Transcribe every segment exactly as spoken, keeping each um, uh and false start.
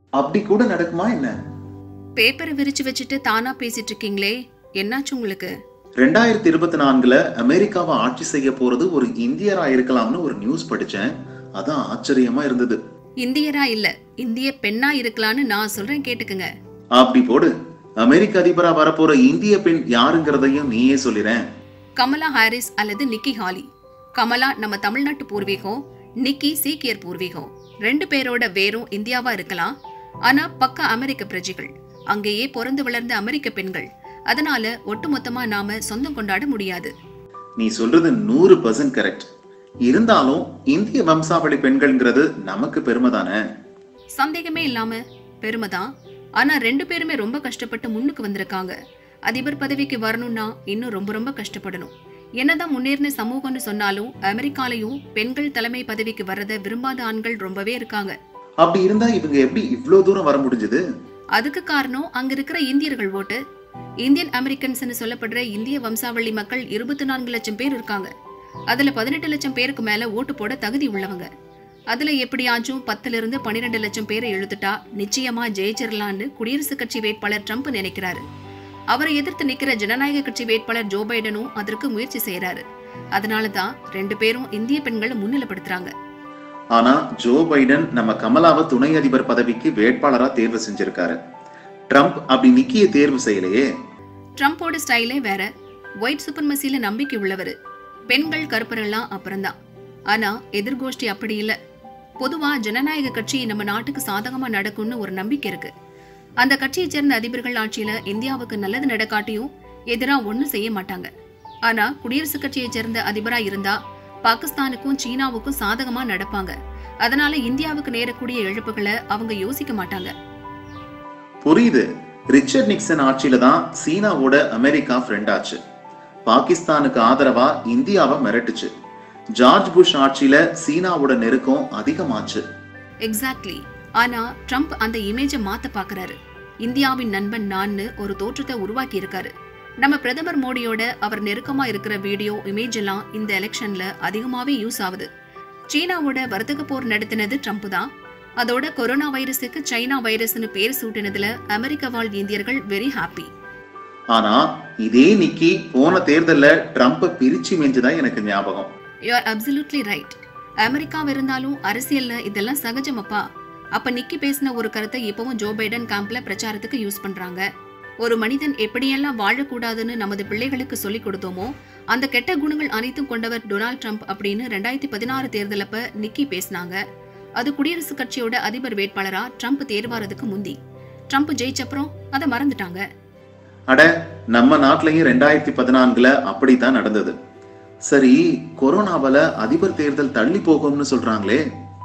அப்படி கூட நடக்குமா என்ன? பேப்பரை விரிச்சு வச்சுட்டு தானா பேசிட்டு இருக்கீங்களே, என்னாச்சு உங்களுக்கு? ரெண்டாயிரத்தி இருபத்தி நான்குல அமெரிக்காவை ஆட்சி செய்ய போறது ஒரு இந்தியரா இருக்கலாம்னு ஒரு நியூஸ் படிச்சேன். அதான் ஆச்சரியமா இருந்தது. இந்தியரா இல்ல, இந்திய பெண்ணா இருக்கலாம்னு நான் சொல்றேன், கேட்டுக்குங்க. அப்படி போடு. அமெரிக்க அதிபரா வரப்போற இந்திய பெண் யாருங்கிறதையும் நீயே சொல்லிறேன். கமலா ஹாரிஸ் அல்லது நிக்கி ஹாலி. கமலா நம்ம தமிழ்நாட்டு பூர்வீகம், நிக்கி சீக்கியர் பூர்வீகம். ரெண்டு பேரோட வேரும் இந்தியாவா இருக்கலாம், ஆனா பக்க அமெரிக்க பிரஜைகள், அங்கேயே பிறந்து வளர்ந்த அமெரிக்க பெண்கள். அதனால ஒட்டுமொத்தமா நாம சொந்தம் கொண்டாட முடியாது. நீ சொல்றது நூறு பர்சன்ட் கரெக்ட். இருந்தாலும் இந்திய வம்சாவளி பெண்கள்ங்கிறது நமக்கு பெருமை தானே? சந்தேகமே இல்லாம பெருமைதான். ஆனா ரெண்டு பேருமே ரொம்ப கஷ்டப்பட்டு முன்னுக்கு வந்திருக்காங்க. அதிபர் பதவிக்கு வரணும்னா இன்னும் ரொம்ப ரொம்ப கஷ்டப்படணும். என்னதான் முன்னேறின சமூகம்னு சொன்னாலும் அமெரிக்காலையும் பெண்கள் தலைமை பதவிக்கு வர்றத விரும்பாத ஆண்கள் ரொம்பவே இருக்காங்க. அப்படி இருந்தா இவங்க எப்படி இவ்வளவு தூரம் வர முடிஞ்சது? அதுக்கு காரணம் அங்க இருக்கிற இந்தியர்கள் ஓட்டு. இந்தியன் அமெரிக்கன்ஸ் சொல்லப்படுற இந்திய வம்சாவளி மக்கள் இருபத்தி நான்கு லட்சம் பேர் இருக்காங்க. அதுல பதினெட்டு லட்சம் பேருக்கு மேல ஓட்டு போட தகுதி உள்ளவங்க. அதுல எப்படியாச்சும் பத்துல இருந்து பன்னிரெண்டு லட்சம் பேரை எழுத்துட்டா நிச்சயமா ஜெயிச்சிடலான்னு குடியரசுக் கட்சி வேட்பாளர் ட்ரம்ப் நினைக்கிறாரு. அவரை எதிர்த்து நிக்கிற ஜனநாயக கட்சி வேட்பாளர் ஜோ பைடனும் அதற்கு முயற்சி செய்யறாரு. அதனாலதான் ரெண்டு பேரும் இந்திய பெண்களை முன்னிலைப்படுத்துறாங்க. ஆனா ஜோ பைடன் நம்ம கமலாவை துணை அதிபர் பதவிக்கு வேட்பாளரா தேர்வு செஞ்சிருக்காரு. ட்ரம்ப் அப்படி நிக்கிய தேர்வு செய்யலையே. ட்ரம்போட ஸ்டைலே வேற. ஒயிட் சுப்ரமசியில நம்பிக்கை உள்ளவரு. பெண்கள் கருப்பரெல்லாம் அப்புறம்தான். ஆனா எதிர்கோஷ்டி அப்படி இல்ல. பொதுவா ஜனநாயக கட்சி நம்ம நாட்டுக்கு சாதகமா நடக்கும்னு ஒரு நம்பிக்கை இருக்கு. அந்த கட்சியை சேர்ந்த அதிபர்கள் ஆட்சியில இந்தியாவுக்கு நல்லது நடக்காட்டியும் எதிரா ஒண்ணும் செய்ய மாட்டாங்க. ஆனா குடியரசுக் கட்சியை சேர்ந்த அதிபரா இருந்தா பாகிஸ்தானுக்கும் சீனாவுக்கும் சாதகமா நடப்பாங்க. அதனால இந்தியாவுக்கு நேரக்கூடிய இழப்புகளை அவங்க யோசிக்க மாட்டாங்க. புரியுது. ரிச்சர்ட் நிக்சன் ஆட்சியில தான் சீனாவோட அமெரிக்கா ஃப்ரெண்ட் ஆச்சு. பாகிஸ்தானுக்கு ஆதரவா இந்தியாவை மிரட்டுச்சு. ஜார்ஜ் புஷ் ஆட்சியில சீனாவோட நெருக்கம் அதிகமாச்சு. எக்ஸாக்ட்லி. ஆனா ட்ரம்ப் அந்த இமேஜை மாத்த பாக்குறாரு. இந்தியாவின் நண்பன் நான்னு ஒரு தோற்றத்தை உருவாக்கி இருக்காரு. நம்ம பிரதமர் மோடியோட அவர் நெருக்கமா இருக்கிற வீடியோ இமேஜ் எல்லாம் இந்த எலெக்ஷன்ல அதிகமாவே யூஸ் ஆகுது. சீனாவோட வர்த்தக போர் நடத்தினது ட்ரம்ப் தான். அதோட கொரோனா வைரஸுக்கு சைனா வைரஸ்னு பேர் சூட்டினதுல அமெரிக்க வாழ் இந்தியர்கள் வெரி ஹாப்பி. ஆனா இதே நிக்கி போன தேர்தல்ல ட்ரம்ப் பிரிச்சு மெஞ்சதா எனக்கு ஞாபகம். You are absolutely right. அமெரிக்காவ இருந்தாலும் அரசியல்ல இதெல்லாம் சகஜமப்பா. அப்ப நிக்கி பேசின ஒரு கருத்தை இப்பவும் ஜோ பைடன் கேம்ப்ல பிரச்சாரத்துக்கு யூஸ் பண்றாங்க. ஒரு மனிதன் எப்படியெல்லாம் வாழக்கூடாதுன்னு நமது பிள்ளைகளுக்கு சொல்லிக் கொடுத்தோமோ அந்த கெட்ட குணங்கள் அனைத்தும் கொண்டவர் டொனால்ட் ட்ரம்ப் அப்படின்னு ரெண்டாயிரத்தி பதினாறு தேர்தலப்ப நிக்கி பேசினாங்க. அது குடியரசுக் கட்சியோட அதிபர் வேட்பாளரா ட்ரம்ப் தேர்வாறதுக்கு முந்தி. ட்ரம்ப் ஜெயிச்சப்புறம் அதை மறந்துட்டாங்க. அட, நம்ம நாட்டிலையும் ரெண்டாயிரத்தி பதினான்குல அப்படித்தான் நடந்தது. சரி, கொரோனாவால அதிபர் தேர்தல் தள்ளி போகும்னு சொல்றாங்களே,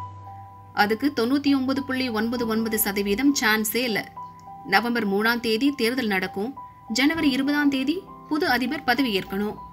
அதுக்கு தொண்ணூத்தி ஒன்பது புள்ளி ஒன்பது ஒன்பது சதவீதம் சான்ஸே இல்ல. நவம்பர் மூணாம் தேதி தேர்தல் நடக்கும். ஜனவரி இருபதாம் தேதி புது அதிபர் பதவி ஏற்கணும்.